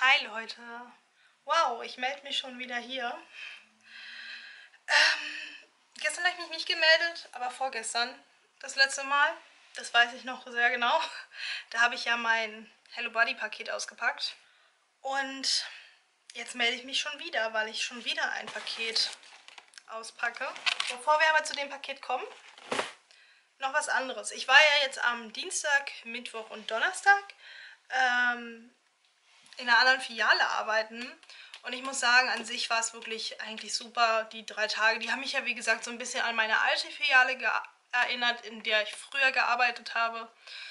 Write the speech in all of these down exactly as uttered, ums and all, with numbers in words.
Hi Leute. Wow, ich melde mich schon wieder hier. Ähm, gestern habe ich mich nicht gemeldet, aber vorgestern das letzte Mal. Das weiß ich noch sehr genau. Da habe ich ja mein Hello Body Paket ausgepackt. Und jetzt melde ich mich schon wieder, weil ich schon wieder ein Paket auspacke. Bevor wir aber zu dem Paket kommen, noch was anderes. Ich war ja jetzt am Dienstag, Mittwoch und Donnerstag ähm, in einer anderen Filiale arbeiten. Und ich muss sagen, an sich war es wirklich eigentlich super, die drei Tage. Die haben mich ja, wie gesagt, so ein bisschen an meine alte Filiale erinnert, in der ich früher gearbeitet habe.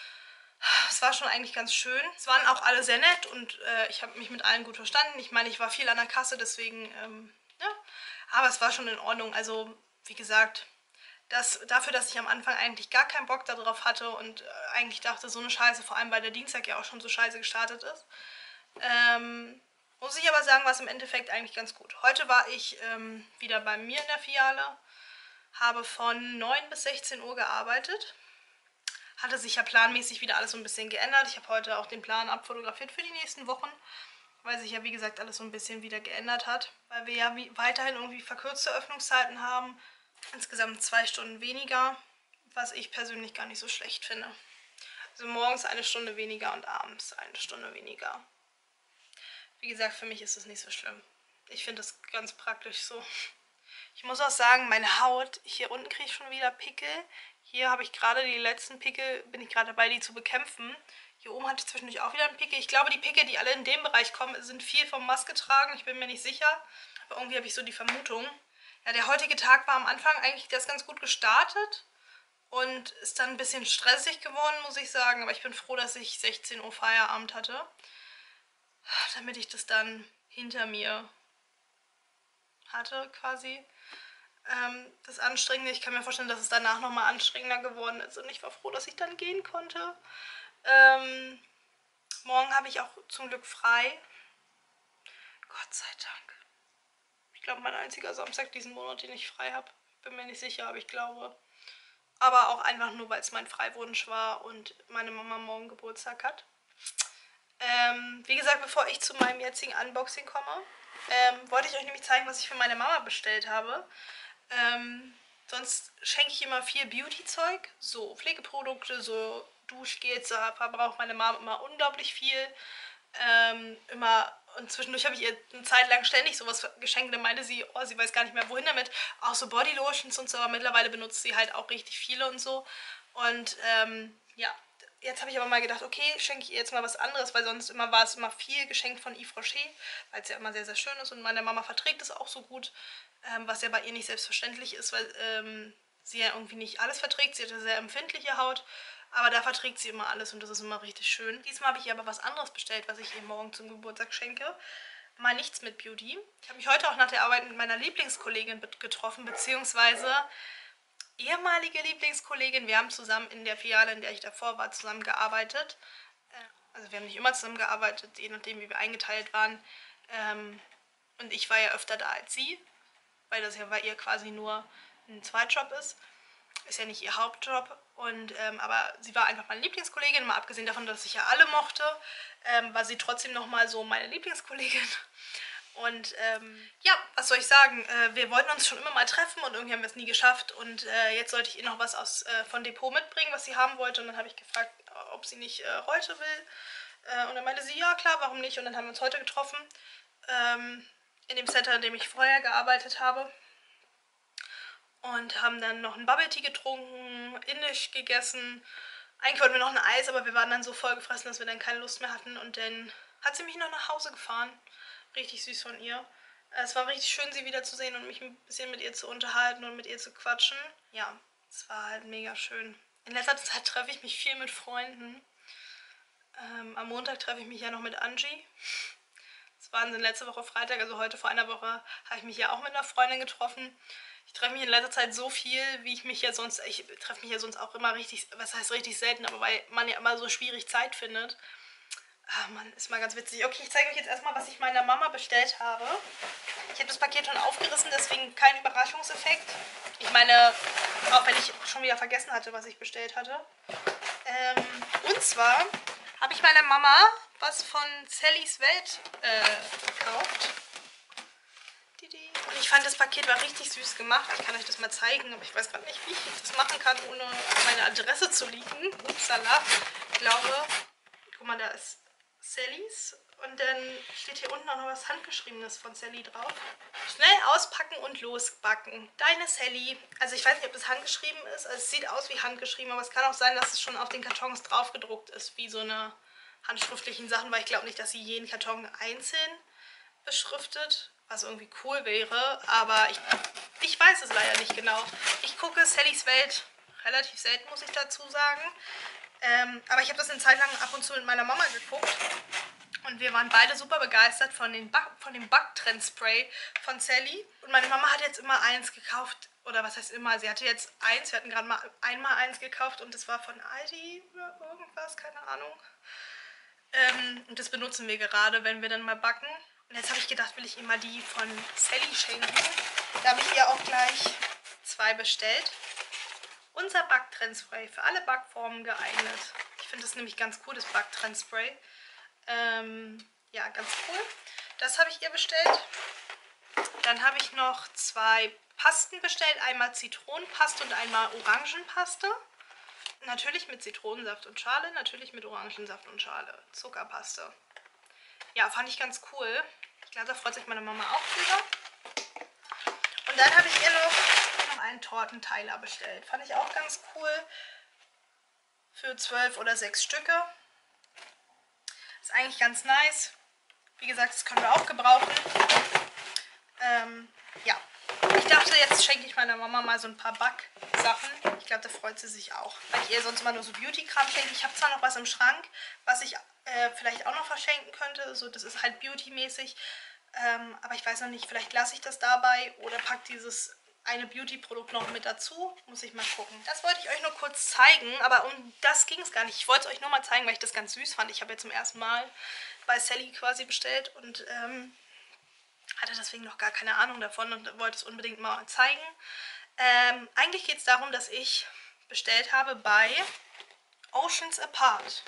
Es war schon eigentlich ganz schön. Es waren auch alle sehr nett und äh, ich habe mich mit allen gut verstanden. Ich meine, ich war viel an der Kasse, deswegen, ähm, ja. Aber es war schon in Ordnung. Also, wie gesagt, das, dafür, dass ich am Anfang eigentlich gar keinen Bock darauf hatte und äh, eigentlich dachte, so eine Scheiße, vor allem weil der Dienstag ja auch schon so scheiße gestartet ist, ähm, muss ich aber sagen, war es im Endeffekt eigentlich ganz gut. Heute war ich ähm, wieder bei mir in der Filiale, habe von neun bis sechzehn Uhr gearbeitet. Hatte sich ja planmäßig wieder alles so ein bisschen geändert. Ich habe heute auch den Plan abfotografiert für die nächsten Wochen, weil sich ja, wie gesagt, alles so ein bisschen wieder geändert hat. Weil wir ja wie, weiterhin irgendwie verkürzte Öffnungszeiten haben. Insgesamt zwei Stunden weniger, was ich persönlich gar nicht so schlecht finde. Also morgens eine Stunde weniger und abends eine Stunde weniger. Wie gesagt, für mich ist es nicht so schlimm. Ich finde das ganz praktisch so. Ich muss auch sagen, meine Haut, hier unten kriege ich schon wieder Pickel. Hier habe ich gerade die letzten Pickel, bin ich gerade dabei, die zu bekämpfen. Hier oben hatte ich zwischendurch auch wieder einen Pickel. Ich glaube, die Pickel, die alle in dem Bereich kommen, sind viel vom Maske tragen. Ich bin mir nicht sicher. Aber irgendwie habe ich so die Vermutung. Ja, der heutige Tag war am Anfang eigentlich das ganz gut gestartet. Und ist dann ein bisschen stressig geworden, muss ich sagen. Aber ich bin froh, dass ich sechzehn Uhr Feierabend hatte, damit ich das dann hinter mir hatte quasi. Ähm, das Anstrengende, ich kann mir vorstellen, dass es danach nochmal anstrengender geworden ist und ich war froh, dass ich dann gehen konnte. Ähm, morgen habe ich auch zum Glück frei. Gott sei Dank. Ich glaube, mein einziger Samstag diesen Monat, den ich frei habe. Bin mir nicht sicher, aber ich glaube. Aber auch einfach nur, weil es mein Freiwunsch war und meine Mama morgen Geburtstag hat. Ähm, wie gesagt, bevor ich zu meinem jetzigen Unboxing komme, ähm, wollte ich euch nämlich zeigen, was ich für meine Mama bestellt habe. Ähm, sonst schenke ich immer viel Beauty-Zeug, so Pflegeprodukte, so Duschgels, da verbraucht meine Mama immer unglaublich viel. Ähm, immer und zwischendurch habe ich ihr eine Zeit lang ständig sowas geschenkt. Dann meinte sie, oh, sie weiß gar nicht mehr wohin damit. Auch so Bodylotions und so, aber mittlerweile benutzt sie halt auch richtig viele und so. Und ähm, ja, jetzt habe ich aber mal gedacht, okay, schenke ich ihr jetzt mal was anderes, weil sonst immer war es immer viel geschenkt von Yves Rocher, weil es ja immer sehr, sehr schön ist und meine Mama verträgt es auch so gut, ähm, was ja bei ihr nicht selbstverständlich ist, weil ähm, sie ja irgendwie nicht alles verträgt. Sie hat eine sehr empfindliche Haut, aber da verträgt sie immer alles und das ist immer richtig schön. Diesmal habe ich ihr aber was anderes bestellt, was ich ihr morgen zum Geburtstag schenke. Mal nichts mit Beauty. Ich habe mich heute auch nach der Arbeit mit meiner Lieblingskollegin getroffen, beziehungsweise ehemalige Lieblingskollegin. Wir haben zusammen in der Filiale, in der ich davor war, zusammen gearbeitet. Also wir haben nicht immer zusammen gearbeitet, je nachdem, wie wir eingeteilt waren. Ähm, und ich war ja öfter da als sie, weil das ja bei ihr quasi nur ein Zweitjob ist. Ist ja nicht ihr Hauptjob. Und, ähm, aber sie war einfach meine Lieblingskollegin, mal abgesehen davon, dass ich ja alle mochte, ähm, war sie trotzdem nochmal so meine Lieblingskollegin. Und ähm, ja, was soll ich sagen, äh, wir wollten uns schon immer mal treffen und irgendwie haben wir es nie geschafft. Und äh, jetzt sollte ich ihr noch was aus, äh, von Depot mitbringen, was sie haben wollte. Und dann habe ich gefragt, ob sie nicht äh, heute will. Äh, und dann meinte sie, ja klar, warum nicht. Und dann haben wir uns heute getroffen, ähm, in dem Center, in dem ich vorher gearbeitet habe. Und haben dann noch ein Bubble Tea getrunken, indisch gegessen. Eigentlich wollten wir noch ein Eis, aber wir waren dann so vollgefressen, dass wir dann keine Lust mehr hatten. Und dann hat sie mich noch nach Hause gefahren. Richtig süß von ihr. Es war richtig schön, sie wiederzusehen und mich ein bisschen mit ihr zu unterhalten und mit ihr zu quatschen. Ja, es war halt mega schön. In letzter Zeit treffe ich mich viel mit Freunden. Ähm, am Montag treffe ich mich ja noch mit Angie. Das war dann letzte Woche Freitag, also heute vor einer Woche habe ich mich ja auch mit einer Freundin getroffen. Ich treffe mich in letzter Zeit so viel, wie ich mich ja sonst, ich treffe mich ja sonst auch immer richtig, was heißt richtig selten, aber weil man ja immer so schwierig Zeit findet. Ah, Mann, ist mal ganz witzig. Okay, ich zeige euch jetzt erstmal, was ich meiner Mama bestellt habe. Ich habe das Paket schon aufgerissen, deswegen kein Überraschungseffekt. Ich meine, auch wenn ich schon wieder vergessen hatte, was ich bestellt hatte. Ähm, und zwar habe ich meiner Mama was von Sallys Welt äh, gekauft. Und ich fand, das Paket war richtig süß gemacht. Ich kann euch das mal zeigen, aber ich weiß gerade nicht, wie ich das machen kann, ohne meine Adresse zu leaken. Upsala. Ich glaube, guck mal, da ist Sallys. Und dann steht hier unten auch noch was Handgeschriebenes von Sally drauf. Schnell auspacken und losbacken. Deine Sally. Also ich weiß nicht, ob das handgeschrieben ist. Also es sieht aus wie handgeschrieben, aber es kann auch sein, dass es schon auf den Kartons drauf gedruckt ist, wie so eine handschriftlichen Sachen, weil ich glaube nicht, dass sie jeden Karton einzeln beschriftet, was irgendwie cool wäre, aber ich, ich weiß es leider nicht genau. Ich gucke Sallys Welt relativ selten, muss ich dazu sagen. Ähm, aber ich habe das eine Zeit lang ab und zu mit meiner Mama geguckt. Und wir waren beide super begeistert von, den Back, von dem Backtrend-Spray von Sally. Und meine Mama hat jetzt immer eins gekauft. Oder was heißt immer? Sie hatte jetzt eins. Wir hatten gerade mal einmal eins gekauft. Und das war von Aldi oder irgendwas. Keine Ahnung. Ähm, und das benutzen wir gerade, wenn wir dann mal backen. Und jetzt habe ich gedacht, will ich ihr mal die von Sally schenken. Da habe ich ihr auch gleich zwei bestellt. Unser Backtrend-Spray. Für alle Backformen geeignet. Ich finde das nämlich ganz cool, das Backtrend-Spray. Ähm, ja, ganz cool. Das habe ich ihr bestellt. Dann habe ich noch zwei Pasten bestellt. Einmal Zitronenpaste und einmal Orangenpaste. Natürlich mit Zitronensaft und Schale, natürlich mit Orangensaft und Schale. Zuckerpaste. Ja, fand ich ganz cool. Ich glaube, da freut sich meine Mama auch drüber. Und dann habe ich ihr noch, noch einen Tortenteiler bestellt. Fand ich auch ganz cool. Für zwölf oder sechs Stücke. Ist eigentlich ganz nice. Wie gesagt, das können wir auch gebrauchen. Ähm, ja. Ich dachte, jetzt schenke ich meiner Mama mal so ein paar Backsachen. Ich glaube, da freut sie sich auch. Weil ich ihr sonst immer nur so Beauty-Kram schenke. Ich habe zwar noch was im Schrank, was ich äh, vielleicht auch noch verschenken könnte. So, das ist halt Beauty-mäßig. Ähm, aber ich weiß noch nicht, vielleicht lasse ich das dabei oder packe dieses eine Beauty-Produkt noch mit dazu. Muss ich mal gucken. Das wollte ich euch nur kurz zeigen, aber um das ging es gar nicht. Ich wollte es euch nur mal zeigen, weil ich das ganz süß fand. Ich habe jetzt zum ersten Mal bei Sally quasi bestellt und ähm, hatte deswegen noch gar keine Ahnung davon und wollte es unbedingt mal zeigen. Ähm, eigentlich geht es darum, dass ich bestellt habe bei Oceans Apart.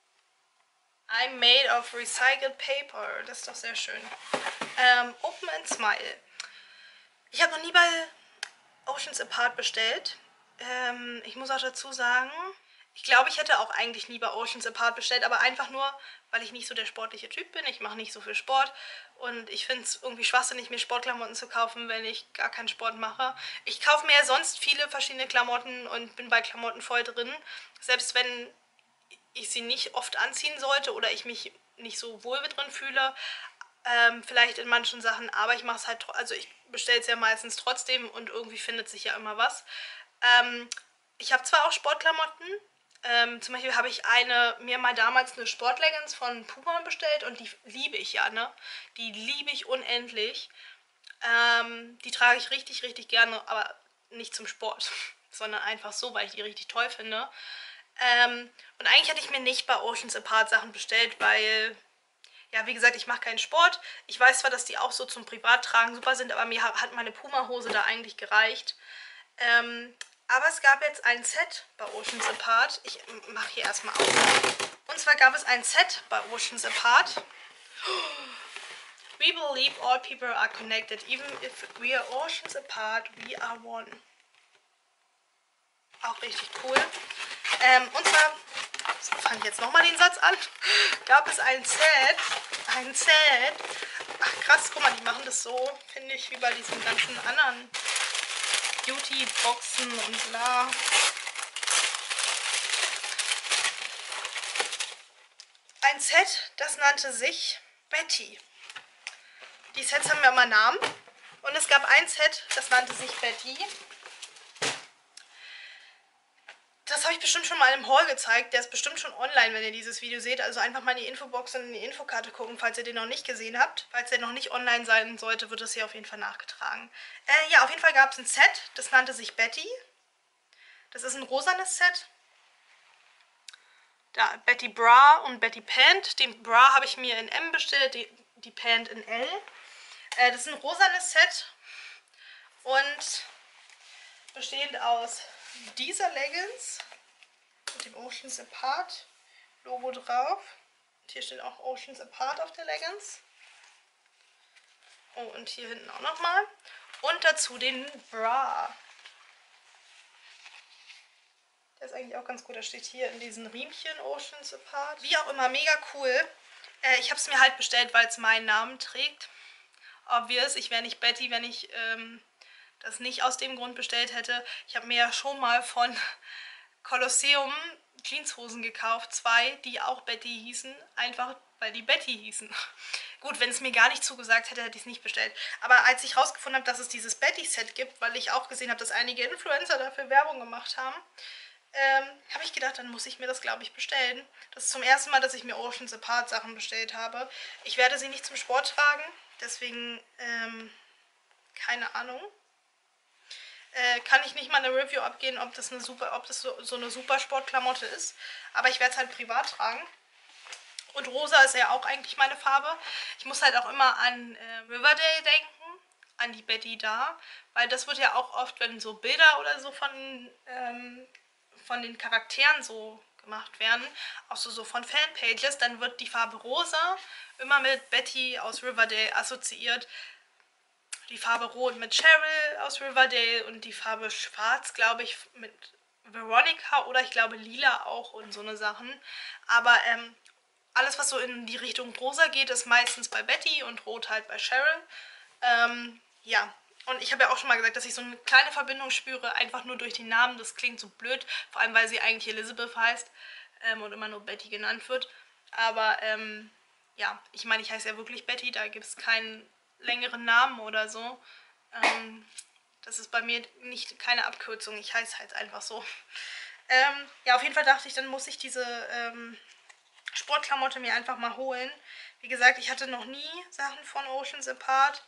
I'm made of recycled paper. Das ist doch sehr schön. Ähm, Open and Smile. Ich habe noch nie bei Oceans Apart bestellt. Ähm, ich muss auch dazu sagen, ich glaube, ich hätte auch eigentlich nie bei Oceans Apart bestellt, aber einfach nur, weil ich nicht so der sportliche Typ bin. Ich mache nicht so viel Sport und ich finde es irgendwie schwachsinnig, mir Sportklamotten zu kaufen, wenn ich gar keinen Sport mache. Ich kaufe mir ja sonst viele verschiedene Klamotten und bin bei Klamotten voll drin. Selbst wenn ich sie nicht oft anziehen sollte oder ich mich nicht so wohl drin fühle, ähm, vielleicht in manchen Sachen, aber ich mache es halt, also ich bestelle es ja meistens trotzdem und irgendwie findet sich ja immer was. Ähm, ich habe zwar auch Sportklamotten, ähm, zum Beispiel habe ich eine, mir mal damals eine Sportleggings von Puma bestellt und die liebe ich ja, ne? Die liebe ich unendlich. Ähm, die trage ich richtig, richtig gerne, aber nicht zum Sport, sondern einfach so, weil ich die richtig toll finde. Ähm, und eigentlich hatte ich mir nicht bei Oceans Apart Sachen bestellt, weil, ja, wie gesagt, ich mache keinen Sport. Ich weiß zwar, dass die auch so zum Privattragen super sind, aber mir hat meine Puma-Hose da eigentlich gereicht. Ähm, aber es gab jetzt ein Set bei Oceans Apart. Ich mache hier erstmal auf. Und zwar gab es ein Set bei Oceans Apart. We believe all people are connected. Even if we are oceans apart, we are one. Auch richtig cool. Ähm, und zwar, so fange ich jetzt nochmal den Satz an, gab es ein Set, ein Set, ach krass, guck mal, die machen das so, finde ich, wie bei diesen ganzen anderen Beauty-Boxen und bla. Ein Set, das nannte sich Betty. Die Sets haben ja immer Namen. Und es gab ein Set, das nannte sich Betty. Das habe ich bestimmt schon mal im Haul gezeigt. Der ist bestimmt schon online, wenn ihr dieses Video seht. Also einfach mal in die Infobox und in die Infokarte gucken, falls ihr den noch nicht gesehen habt. Falls der noch nicht online sein sollte, wird das hier auf jeden Fall nachgetragen. Äh, ja, auf jeden Fall gab es ein Set, das nannte sich Betty. Das ist ein rosanes Set. Da Betty Bra und Betty Pant. Den Bra habe ich mir in M bestellt, die, die Pant in L. Äh, das ist ein rosanes Set und bestehend aus dieser Leggings mit dem Oceans Apart Logo drauf. Und hier steht auch Oceans Apart auf der Leggings. Oh, und hier hinten auch nochmal. Und dazu den Bra. Der ist eigentlich auch ganz gut. Da steht hier in diesen Riemchen Oceans Apart. Wie auch immer, mega cool. Äh, ich habe es mir halt bestellt, weil es meinen Namen trägt. Obvious, ich wäre nicht Betty, wenn ich ähm, das nicht aus dem Grund bestellt hätte. Ich habe mir ja schon mal von Colosseum Jeanshosen gekauft. Zwei, die auch Betty hießen. Einfach, weil die Betty hießen. Gut, wenn es mir gar nicht zugesagt hätte, hätte ich es nicht bestellt. Aber als ich rausgefunden habe, dass es dieses Betty-Set gibt, weil ich auch gesehen habe, dass einige Influencer dafür Werbung gemacht haben, ähm, habe ich gedacht, dann muss ich mir das, glaube ich, bestellen. Das ist zum ersten Mal, dass ich mir Oceans Apart Sachen bestellt habe. Ich werde sie nicht zum Sport tragen, deswegen, ähm, keine Ahnung. Äh, kann ich nicht mal eine Review abgeben, ob das, eine super, ob das so, so eine super Sportklamotte ist. Aber ich werde es halt privat tragen. Und rosa ist ja auch eigentlich meine Farbe. Ich muss halt auch immer an äh, Riverdale denken, an die Betty da. Weil das wird ja auch oft, wenn so Bilder oder so von, ähm, von den Charakteren so gemacht werden, auch so, so von Fanpages, dann wird die Farbe rosa immer mit Betty aus Riverdale assoziiert. Die Farbe rot mit Cheryl aus Riverdale und die Farbe schwarz, glaube ich, mit Veronica oder ich glaube lila auch und so eine Sachen. Aber ähm, alles, was so in die Richtung rosa geht, ist meistens bei Betty und rot halt bei Cheryl. Ähm, ja, und ich habe ja auch schon mal gesagt, dass ich so eine kleine Verbindung spüre, einfach nur durch den Namen. Das klingt so blöd, vor allem weil sie eigentlich Elizabeth heißt ähm, und immer nur Betty genannt wird. Aber ähm, ja, ich meine, ich heiße ja wirklich Betty, da gibt es keinen längeren Namen oder so. Ähm, das ist bei mir nicht keine Abkürzung, ich heiße halt einfach so. Ähm, ja, auf jeden Fall dachte ich, dann muss ich diese ähm, Sportklamotte mir einfach mal holen. Wie gesagt, ich hatte noch nie Sachen von Oceans Apart.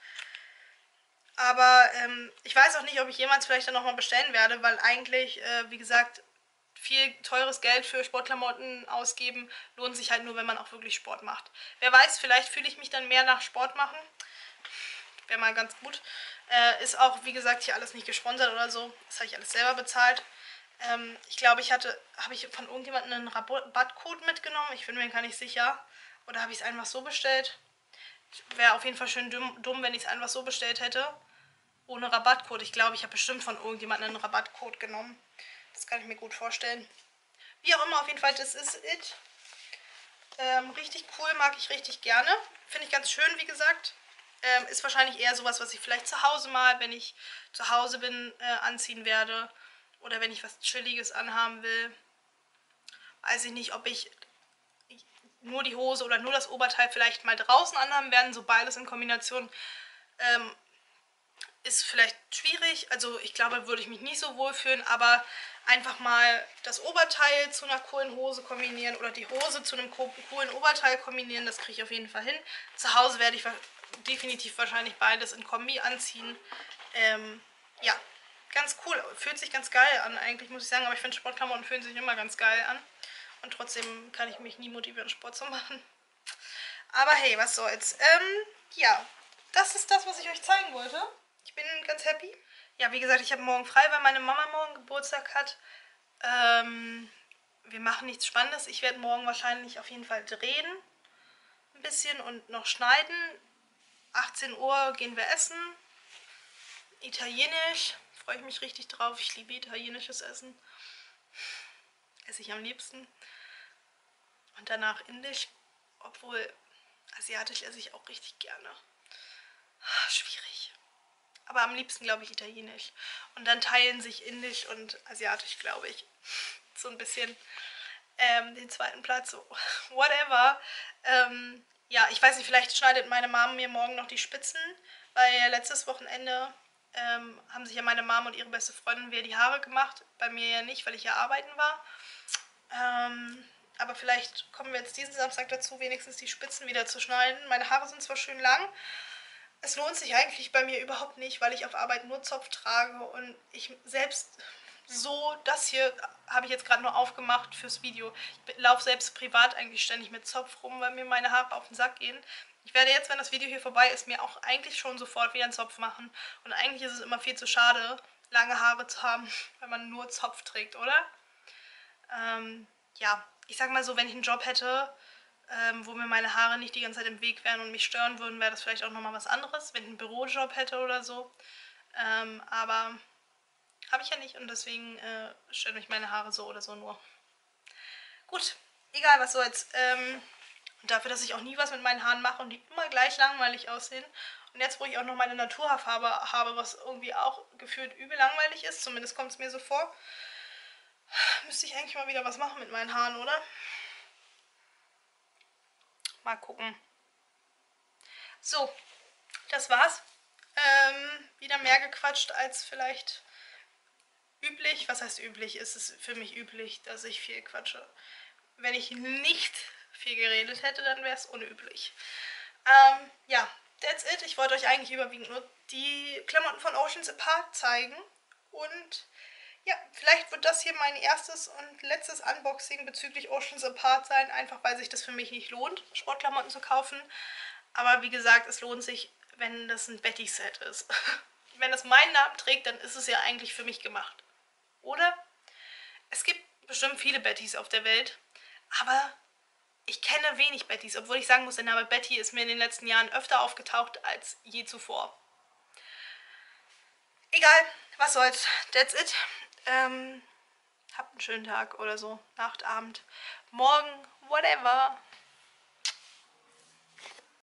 Aber ähm, ich weiß auch nicht, ob ich jemals vielleicht dann nochmal bestellen werde, weil eigentlich, äh, wie gesagt, viel teures Geld für Sportklamotten ausgeben lohnt sich halt nur, wenn man auch wirklich Sport macht. Wer weiß, vielleicht fühle ich mich dann mehr nach Sport machen. Wäre mal ganz gut. Äh, ist auch, wie gesagt, hier alles nicht gesponsert oder so. Das habe ich alles selber bezahlt. Ähm, ich glaube, ich hatte, habe ich von irgendjemandem einen Rabattcode mitgenommen. Ich bin mir gar nicht sicher. Oder habe ich es einfach so bestellt? Wäre auf jeden Fall schön dumm, dumm wenn ich es einfach so bestellt hätte. Ohne Rabattcode. Ich glaube, ich habe bestimmt von irgendjemandem einen Rabattcode genommen. Das kann ich mir gut vorstellen. Wie auch immer, auf jeden Fall, das ist it. Ähm, richtig cool, mag ich richtig gerne. Finde ich ganz schön, wie gesagt. Ähm, ist wahrscheinlich eher sowas, was ich vielleicht zu Hause mal, wenn ich zu Hause bin, äh, anziehen werde. Oder wenn ich was Chilliges anhaben will. Weiß ich nicht, ob ich nur die Hose oder nur das Oberteil vielleicht mal draußen anhaben werde. So beides in Kombination ähm, ist vielleicht schwierig. Also ich glaube, würde ich mich nicht so wohl fühlen, aber einfach mal das Oberteil zu einer coolen Hose kombinieren oder die Hose zu einem coolen Oberteil kombinieren, das kriege ich auf jeden Fall hin. Zu Hause werde ich definitiv wahrscheinlich beides in Kombi anziehen. Ähm, ja, ganz cool. Fühlt sich ganz geil an eigentlich, muss ich sagen, aber ich finde Sportklamotten fühlen sich immer ganz geil an. Und trotzdem kann ich mich nie motivieren, Sport zu machen. Aber hey, was soll's. Ähm, ja, das ist das, was ich euch zeigen wollte. Ich bin ganz happy. Ja, wie gesagt, ich habe morgen frei, weil meine Mama morgen Geburtstag hat. Ähm, wir machen nichts Spannendes. Ich werde morgen wahrscheinlich auf jeden Fall drehen. Ein bisschen und noch schneiden. achtzehn Uhr gehen wir essen. Italienisch. Freue ich mich richtig drauf. Ich liebe italienisches Essen. Esse ich am liebsten. Und danach indisch. Obwohl asiatisch esse ich auch richtig gerne. Schwierig. Aber am liebsten, glaube ich, italienisch. Und dann teilen sich indisch und asiatisch, glaube ich, so ein bisschen ähm, den zweiten Platz. So, whatever. Ähm, ja, ich weiß nicht, vielleicht schneidet meine Mom mir morgen noch die Spitzen, weil letztes Wochenende ähm, haben sich ja meine Mom und ihre beste Freundin wieder die Haare gemacht. Bei mir ja nicht, weil ich ja arbeiten war. Ähm, aber vielleicht kommen wir jetzt diesen Samstag dazu, wenigstens die Spitzen wieder zu schneiden. Meine Haare sind zwar schön lang, es lohnt sich eigentlich bei mir überhaupt nicht, weil ich auf Arbeit nur Zopf trage und ich selbst so, das hier habe ich jetzt gerade nur aufgemacht fürs Video. Ich laufe selbst privat eigentlich ständig mit Zopf rum, weil mir meine Haare auf den Sack gehen. Ich werde jetzt, wenn das Video hier vorbei ist, mir auch eigentlich schon sofort wieder einen Zopf machen. Und eigentlich ist es immer viel zu schade, lange Haare zu haben, wenn man nur Zopf trägt, oder? Ähm, ja, ich sag mal so, wenn ich einen Job hätte, ähm, wo mir meine Haare nicht die ganze Zeit im Weg wären und mich stören würden, wäre das vielleicht auch nochmal was anderes, wenn ich einen Bürojob hätte oder so. Ähm, aber habe ich ja nicht und deswegen äh, stören mich meine Haare so oder so nur. Gut, egal was soll's. Ähm, und dafür, dass ich auch nie was mit meinen Haaren mache und die immer gleich langweilig aussehen. Und jetzt, wo ich auch noch meine Naturhaarfarbe habe, was irgendwie auch gefühlt übel langweilig ist, zumindest kommt es mir so vor, müsste ich eigentlich mal wieder was machen mit meinen Haaren, oder? Mal gucken. So, das war's. Ähm, wieder mehr gequatscht als vielleicht üblich. Was heißt üblich? Ist es für mich üblich, dass ich viel quatsche. Wenn ich nicht viel geredet hätte, dann wäre es unüblich. Ähm, ja, that's it. Ich wollte euch eigentlich überwiegend nur die Klamotten von Oceans Apart zeigen. Und ja, vielleicht wird das hier mein erstes und letztes Unboxing bezüglich Oceans Apart sein, einfach weil sich das für mich nicht lohnt, Sportklamotten zu kaufen. Aber wie gesagt, es lohnt sich, wenn das ein Betty-Set ist. Wenn das meinen Namen trägt, dann ist es ja eigentlich für mich gemacht. Oder? Es gibt bestimmt viele Bettys auf der Welt, aber ich kenne wenig Bettys, obwohl ich sagen muss, der Name Betty ist mir in den letzten Jahren öfter aufgetaucht als je zuvor. Egal, was soll's. That's it. Ähm, habt einen schönen Tag oder so. Nacht, Abend, morgen, whatever.